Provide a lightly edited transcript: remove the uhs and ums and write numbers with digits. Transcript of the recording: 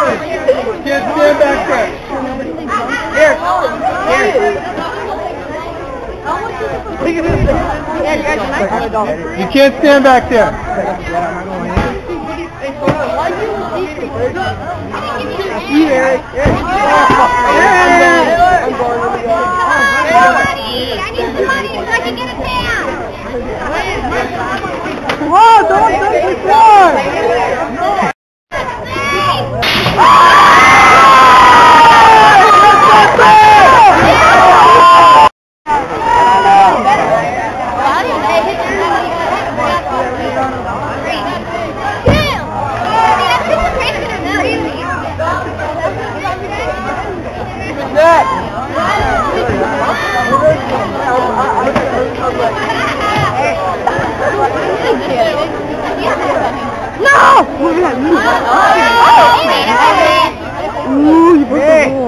Can't stand back there. Here. You can't stand back there. Whoa, don't touch the floor! No! Ooh, you broke the